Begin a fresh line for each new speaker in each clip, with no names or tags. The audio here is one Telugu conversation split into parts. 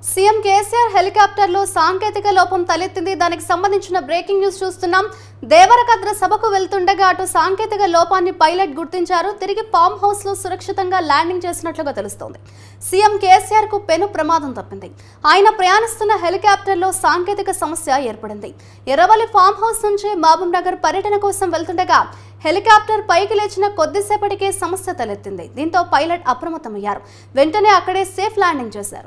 సీఎం కేసీఆర్ హెలికాప్టర్లో సాంకేతిక లోపం తలెత్తింది. దానికి సంబంధించిన బ్రేకింగ్ న్యూస్ చూస్తున్నాం. దేవరకద్ర సభకు వెళ్తుండగా అటు సాంకేతిక లోపాన్ని పైలట్ గుర్తించారు. తిరిగి ఫామ్ హౌస్ లో సురక్షితంగా ల్యాండింగ్ చేసినట్లుగా తెలుస్తోంది. సీఎం కేసీఆర్ కు పెను ప్రమాదం తప్పింది. ఆయన ప్రయాణిస్తున్న హెలికాప్టర్లో సాంకేతిక సమస్య ఏర్పడింది. ఎర్రవల్లి ఫామ్ హౌస్ నుంచి మహబూబ్ నగర్ పర్యటన కోసం వెళ్తుండగా హెలికాప్టర్ పైకి లేచిన కొద్దిసేపటికే సమస్య తలెత్తింది. దీంతో పైలట్ అప్రమత్తమయ్యారు. వెంటనే అక్కడే సేఫ్ ల్యాండింగ్ చేశారు.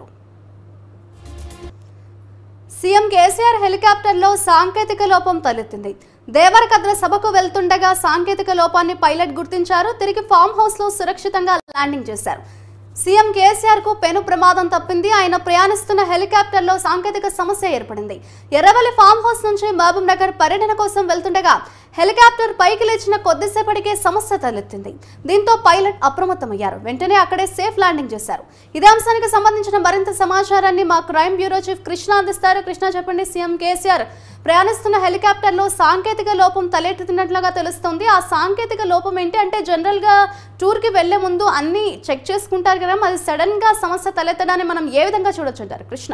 సీఎం కేసీఆర్ హెలికాప్టర్లో సాంకేతిక లోపం తలెత్తింది. దేవరకద్ర సభకు వెళ్తుండగా సాంకేతిక లోపాన్ని పైలట్ గుర్తించారు. తిరిగి ఫామ్ హౌస్ లో సురక్షితంగా ల్యాండింగ్ చేశారు. సీఎం కేసీఆర్ కు పెను ప్రమాదం తప్పింది. ఆయన ప్రయాణిస్తున్న హెలికాప్టర్లో సాంకేతిక సమస్య ఏర్పడింది. ఎర్రవల్లి ఫామ్ హౌస్ నుంచి మహబూబ్ నగర్ పర్యటన కోసం వెళ్తుండగా హెలికాప్టర్ పైకి లేచిన కొద్దిసేపటికే సమస్య తలెత్తింది. దీంతో పైలట్ అప్రమత్తమయ్యారు. వెంటనే అక్కడే సేఫ్ ల్యాండింగ్ చేశారు. ఇదే అంశానికి సంబంధించిన మరింత సమాచారాన్ని మా క్రైమ్ బ్యూరో చీఫ్ కృష్ణ అందిస్తారు. కృష్ణ, చెప్పండి. సీఎం కేసీఆర్ ప్రయాణిస్తున్న హెలికాప్టర్లో సాంకేతిక లోపం తలెత్తుతున్నట్లుగా తెలుస్తోంది. ఆ సాంకేతిక లోపం ఏంటి? అంటే జనరల్ గా టూర్ కి వెళ్లే ముందు అన్ని చెక్ చేసుకుంటారు కదా, మరి సడన్ గా సమస్య తలెత్తడాన్ని మనం ఏ విధంగా చూడొచ్చు అంటారు కృష్ణ?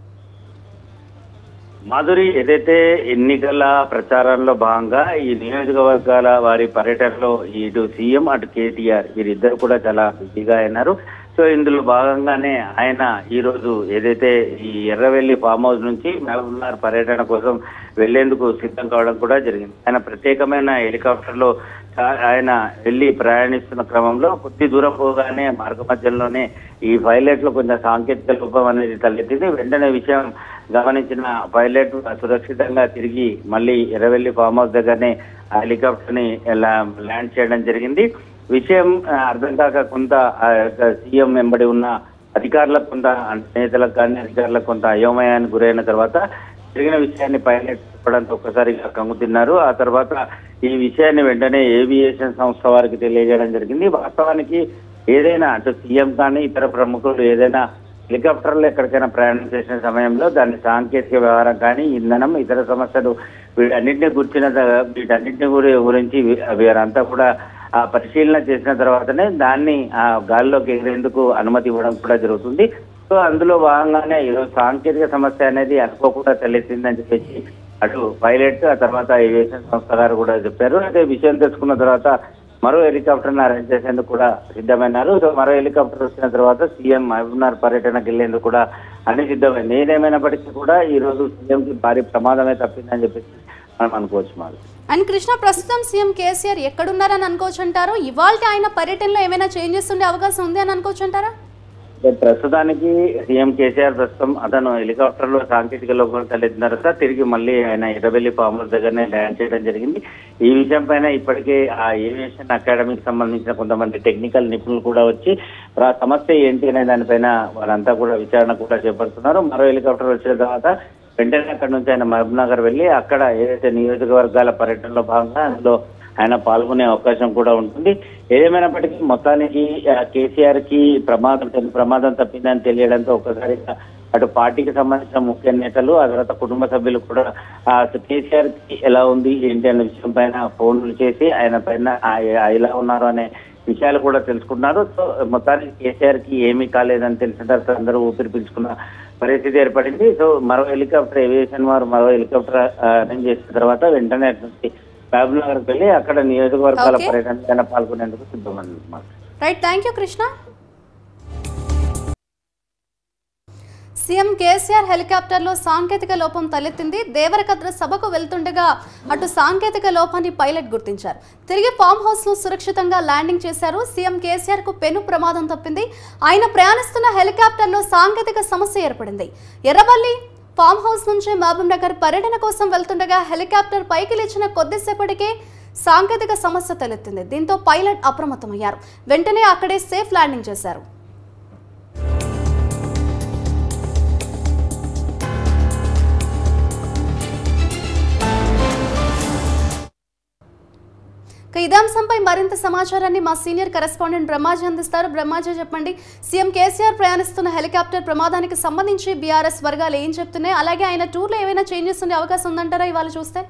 మాధురి, ఏదైతే ఎన్నికల ప్రచారంలో భాగంగా ఈ నియోజకవర్గాల వారి పర్యటనలో ఇటు సీఎం అటు కేటీఆర్ వీరిద్దరు కూడా చాలా బిజీగా అయినారు. సో ఇందులో భాగంగానే ఆయన ఈ రోజు ఏదైతే ఈ ఎర్రవెల్లి ఫామ్ హౌస్ నుంచి మహబూబ్ నగర్ పర్యటన కోసం వెళ్లేందుకు సిద్ధం కావడం కూడా జరిగింది. ఆయన ప్రత్యేకమైన హెలికాప్టర్ లో ఆయన వెళ్లి ప్రయాణిస్తున్న క్రమంలో కొద్ది దూరం పోగానే మార్గ మధ్యంలోనే ఈ పైలట్ లో కొంచెం సాంకేతిక లోపం అనేది తలెత్తింది. వెంటనే విషయం గమనించిన పైలట్ సురక్షితంగా తిరిగి మళ్ళీ ఎర్రవెల్లి ఫామ్ హౌస్ దగ్గరనే ఆ హెలికాప్టర్ ని ల్యాండ్ చేయడం జరిగింది. విషయం అర్థం కాక కొంత సీఎం వెంబడి ఉన్న అధికారులకు కొంత నేతలకు కానీ అధికారులకు కొంత అయోమయానికి గురైన తర్వాత జరిగిన విషయాన్ని పైలట్ చెప్పడంతో ఒక్కసారిగా కంగు తిన్నారు. ఆ తర్వాత ఈ విషయాన్ని వెంటనే ఏవియేషన్ సంస్థ వారికి తెలియజేయడం జరిగింది. వాస్తవానికి ఏదైనా అటు సీఎం కానీ ఇతర ప్రముఖులు ఏదైనా హెలికాప్టర్లో ఎక్కడికైనా ప్రయాణం చేసిన సమయంలో దాని సాంకేతిక వ్యవహారం కానీ ఇంధనం ఇతర సమస్యలు వీటన్నిటిని గురించి వీరంతా కూడా పరిశీలన చేసిన తర్వాతనే దాన్ని గాల్లోకి ఎగిరేందుకు అనుమతి ఇవ్వడం కూడా జరుగుతుంది. సో అందులో భాగంగానే ఈరోజు సాంకేతిక సమస్య అనేది అనుకోకుండా తలెత్తిందని చెప్పేసి అటు పైలట్ ఆ తర్వాత ఏవియేషన్ సంస్థ గారు కూడా చెప్పారు. అయితే విషయం తెలుసుకున్న తర్వాత మరో హెలికాప్టర్ అరేంజ్ చేసేందుకు కూడా సిద్ధమైనారు. సో మరో హెలికాప్టర్ వచ్చిన తర్వాత సీఎం మహబూబ్ నగర్ పర్యటనకు వెళ్లేందుకు కూడా అన్ని సిద్ధమైంది. ఏదేమైనప్పటికీ కూడా ఈ రోజు సీఎం కి భారీ ప్రమాదమే తప్పిందని చెప్పేసి మనం అనుకోవచ్చు. మాది
అండ్ కృష్ణ, ప్రస్తుతం సీఎం కేసీఆర్ ఎక్కడున్నారని అనుకోవచ్చు అంటారు? ఇవాళ ఆయన పర్యటనలో ఏమైనా చేంజెస్ ఉండే అవకాశం ఉంది అని అనుకోవచ్చు అంటారా?
ప్రస్తుతానికి సీఎం కేసీఆర్ ప్రస్తుతం అతను హెలికాప్టర్ లో సాంకేతిక లోపం తలెత్తిన తర్వాత తిరిగి మళ్ళీ ఆయన ఎర్రవెల్లి ఫామ్ హౌస్ దగ్గరనే ల్యాండ్ చేయడం జరిగింది. ఈ విషయం పైన ఇప్పటికే ఆ ఏవియేషన్ అకాడమీకి సంబంధించిన కొంతమంది టెక్నికల్ నిపుణులు కూడా వచ్చి సమస్య ఏంటి అనే దానిపైన వారంతా కూడా విచారణ కూడా చేపడుతున్నారు. మరో హెలికాప్టర్ వచ్చిన తర్వాత వెంటనే అక్కడి నుంచి ఆయన మహబూబ్ నగర్ వెళ్లి అక్కడ ఏదైతే నియోజకవర్గాల పర్యటనలో భాగంగా అందులో ఆయన పాల్గొనే అవకాశం కూడా ఉంటుంది. ఏదేమైనప్పటికీ మొత్తానికి కేసీఆర్ కి ప్రమాదం తప్పిందని తెలియడంతో ఒక్కసారిగా అటు పార్టీకి సంబంధించిన ముఖ్య నేతలు ఆ తర్వాత కుటుంబ సభ్యులు కూడా కేసీఆర్ కి ఎలా ఉంది ఏంటి అనే విషయం పైన ఫోన్లు చేసి ఆయన పైన ఎలా ఉన్నారు అనే విషయాలు కూడా తెలుసుకున్నారు. సో మొత్తానికి కేసీఆర్ కి ఏమీ కాలేదని తెలిసిన తర్వాత అందరూ ఊపిరి పీల్చుకున్న పరిస్థితి ఏర్పడింది. సో మరో హెలికాప్టర్ ఏవియేషన్ వారు మరో హెలికాప్టర్ అరేంజ్ చేసిన తర్వాత వెంటనే మహబూబ్ నగర్కి వెళ్ళి అక్కడ నియోజకవర్గాల పర్యటన పాల్గొనేందుకు సిద్ధమంది.
Right, thank you Krishna. CM KCR హెలికాప్టర్లో సాంకేతిక లోపం తలెత్తింది. దేవరకద్ర సభకు వెళ్తుండగా అటు సాంకేతిక లోపాన్ని పైలట్ గుర్తించారు. తిరిగి ఫామ్ హౌస్ లో సురక్షితంగా ల్యాండింగ్ చేశారు. సీఎం కేసీఆర్ కు పెను ప్రమాదం తప్పింది. ఆయన ప్రయాణిస్తున్న హెలికాప్టర్లో సాంకేతిక సమస్య ఏర్పడింది. ఎర్రవల్లి ఫామ్ హౌస్ నుంచి మహబూబ్ నగర్ పర్యటన కోసం వెళ్తుండగా హెలికాప్టర్ పైకి లేచిన కొద్దిసేపటికే సాంకేతిక సమస్య తలెత్తింది. దీంతో పైలట్ అప్రమత్తమయ్యారు. వెంటనే అక్కడే సేఫ్ ల్యాండింగ్ చేశారు. ఇదే అంశంపై మరింత సమాచారాన్ని మా సీనియర్ కరెస్పాండెంట్ బ్రహ్మాజీ అందిస్తారు. బ్రహ్మాజీ, చెప్పండి. సీఎం కేసీఆర్ ప్రయాణిస్తున్న హెలికాప్టర్ ప్రమాదానికి సంబంధించి బీఆర్ఎస్ వర్గాలు ఏం చెప్తున్నాయి? అలాగే ఆయన టూర్ లో ఏమైనా చేంజెస్ ఉండే అవకాశం ఉందంటారా ఇవాళ చూస్తే?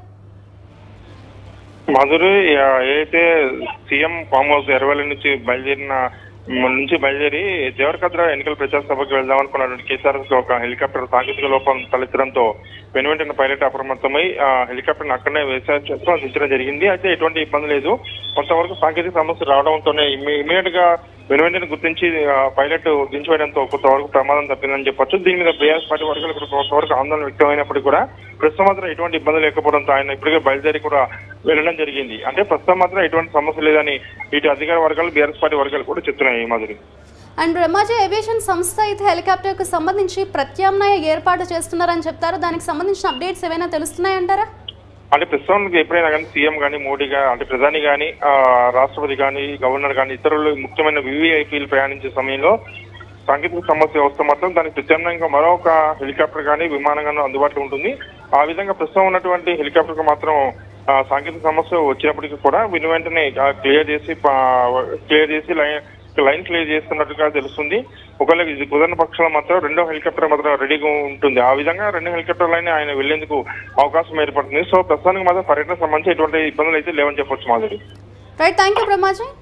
మాధురి, ఏదైతే సీఎం ఫామ్ హౌస్ ఎర్రవల్లి నుంచి బయలుదేరిన నుంచి బయలుదేరి దేవరకద్ర ఎన్నికల ప్రచార సభకు వెళ్దాం అనుకున్నటువంటి కేసీఆర్ ఒక హెలికాప్టర్ సాంకేతిక లోపం తలెత్తడంతో వెనువెంటనే పైలట్ అప్రమత్తమై హెలికాప్టర్ అక్కడనే వ్యవసాయం చేస్తూ దించడం జరిగింది. అయితే ఎటువంటి ఇబ్బంది లేదు. కొంతవరకు సాంకేతిక సమస్య రావడంతోనే ఇమీడియట్ గా వెనువెంటనే గుర్తించి పైలట్ దించివేయడంతో కొంతవరకు ప్రమాదం తప్పిందని చెప్పొచ్చు. దీని మీద బీఆర్ఎస్ పార్టీ వర్గాలు కొంతవరకు ఆందోళన వ్యక్తమైనప్పటికీ కూడా ప్రస్తుతం మాత్రం ఎటువంటి ఇబ్బంది లేకపోవడంతో ఆయన ఇప్పటికే బయలుదేరి కూడా వెళ్ళడం జరిగింది. అంటే ప్రస్తుతం మాత్రం ఎటువంటి సమస్య లేదని ఇటు అధికార వర్గాలు బీఆర్ఎస్ పార్టీ వర్గాలు కూడా చెప్తున్నాయి. మాధురి
అండ్ బ్రహ్మాజీ ఏవియేషన్ సంస్థ అయితే హెలికాప్టర్ కు సంబంధించి ప్రత్యామ్నాయ ఏర్పాటు చేస్తున్నారని చెప్తారు. దానికి సంబంధించిన అప్డేట్స్ ఏమైనా తెలుస్తున్నాయంటారా?
అంటే ప్రస్తుతానికి ఎప్పుడైనా కానీ సీఎం కానీ మోడీ కానీ అంటే ప్రధాని కానీ రాష్ట్రపతి కానీ గవర్నర్ కానీ ఇతరులు ముఖ్యమైన వివిఐపీలు ప్రయాణించే సమయంలో సాంకేతిక సమస్య వస్తే మాత్రం దానికి ప్రత్యామ్నాయంగా మరొక హెలికాప్టర్ కానీ విమానం కానీ అందుబాటులో ఉంటుంది. ఆ విధంగా ప్రస్తుతం ఉన్నటువంటి హెలికాప్టర్ కు మాత్రం సాంకేతిక సమస్య వచ్చినప్పటికీ కూడా వెంటనే క్లియర్ చేసి లైన్ క్లియర్ చేస్తున్నట్టుగా తెలుస్తుంది. ఒకవేళ ఇది కుదరని పక్షంలో మాత్రం రెండో హెలికాప్టర్ మాత్రం రెడీగా ఉంటుంది. ఆ విధంగా రెండు హెలికాప్టర్లైనా ఆయన వెళ్లేందుకు అవకాశం ఏర్పడుతుంది. సో ప్రస్తుతానికి మాత్రం పర్యటన సంబంధించి ఎటువంటి ఇబ్బందులు అయితే లేవని చెప్పొచ్చు. Madhuri
right, thank you Brahmaji.